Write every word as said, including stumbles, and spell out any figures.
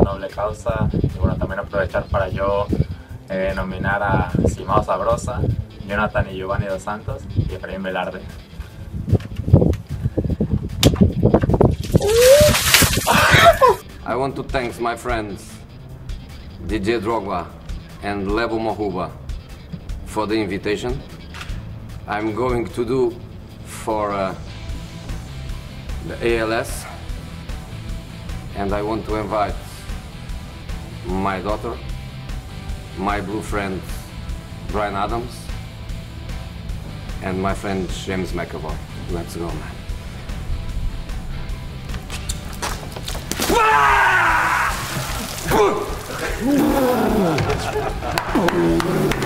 noble causa. Y bueno, también aprovechar para yo eh, nominar a Simao Sabrosa, Jonathan y Giovanni Dos Santos y Efraín Velarde. I want to thank my friends D J Drogba and Lebo Mohuba for the invitation. I'm going to do for uh, the A L S, and I want to invite my daughter, my blue friend Brian Adams, and my friend James McAvoy. Let's go, man.